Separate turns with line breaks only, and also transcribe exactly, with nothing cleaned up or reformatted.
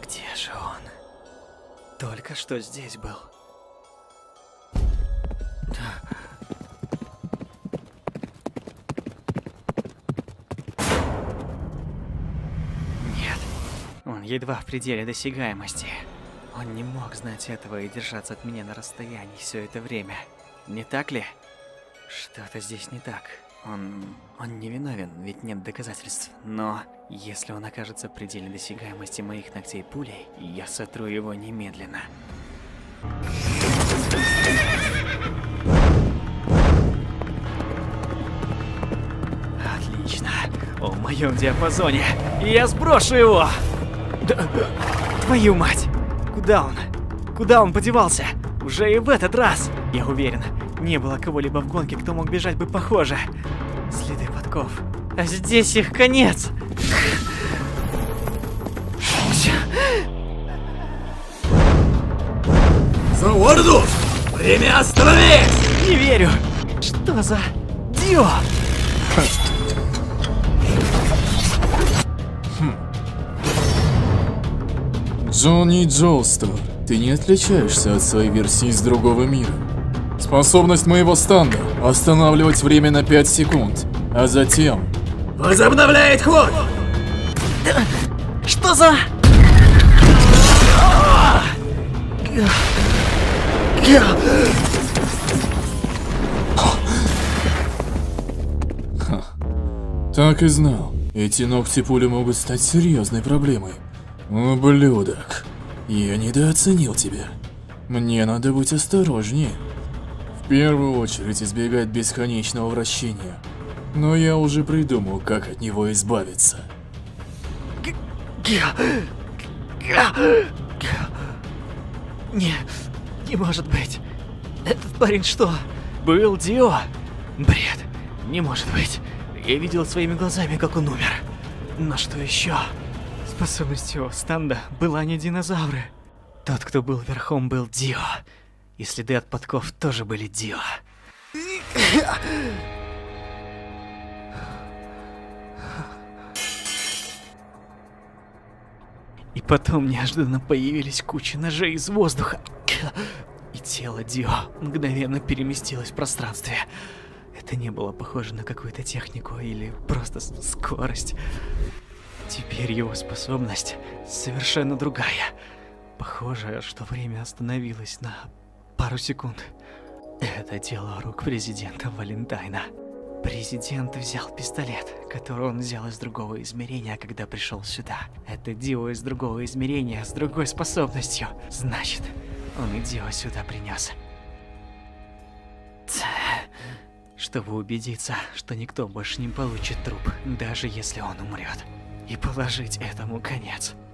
Где же он? Только что здесь был. Нет, он едва в пределе досягаемости. Он не мог знать этого и держаться от меня на расстоянии все это время. Не так ли? Что-то здесь не так. Он... он не виновен, ведь нет доказательств. Но если он окажется в пределе досягаемости моих ногтей пулей, я сотру его немедленно. Отлично. Он в моем диапазоне. Я сброшу его! Да, твою мать! Куда он? Куда он подевался? Уже и в этот раз! Я уверен, не было кого-либо в гонке, кто мог бежать бы похоже. Следы подков. А здесь их конец!
За Орду! Время остановить!
Не верю! Что за... Дио?
Джонни Джоустер, ты не отличаешься от своей версии из другого мира. Способность моего станда – останавливать время на пять секунд, а затем...
Возобновляет ход!
Что за...
Ха. Так и знал. Эти ногти пули могут стать серьезной проблемой. Ублюдок. Я недооценил тебя. Мне надо быть осторожнее. В первую очередь избегать бесконечного вращения. Но я уже придумал, как от него избавиться.
Не, не может быть. Этот парень что, был Дио? Бред, не может быть. Я видел своими глазами, как он умер. Но что еще? Способностью станда была не динозавры. Тот, кто был верхом, был Дио. И следы от подков тоже были Дио. И потом неожиданно появились кучи ножей из воздуха. И тело Дио мгновенно переместилось в пространстве. Это не было похоже на какую-то технику или просто скорость. Теперь его способность совершенно другая. Похоже, что время остановилось на пару секунд. Это дело рук президента Валентайна. Президент взял пистолет, который он взял из другого измерения, когда пришел сюда. Это Дио из другого измерения с другой способностью. Значит, он и Дио сюда принес. Чтобы убедиться, что никто больше не получит труп, даже если он умрет. И положить этому конец.